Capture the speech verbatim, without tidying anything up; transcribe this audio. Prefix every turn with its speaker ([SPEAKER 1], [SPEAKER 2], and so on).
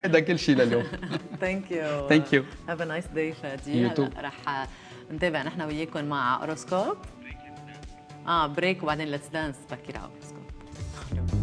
[SPEAKER 1] هذا كل شيء لليوم.
[SPEAKER 2] ثانك يو
[SPEAKER 1] ثانك يو.
[SPEAKER 2] هاف ا نايس داي فادي. هلا رح نتابع نحن وياكم مع اوروسكوب. اه بريك وبعدين ليتس دانس بكير على اوروسكوب.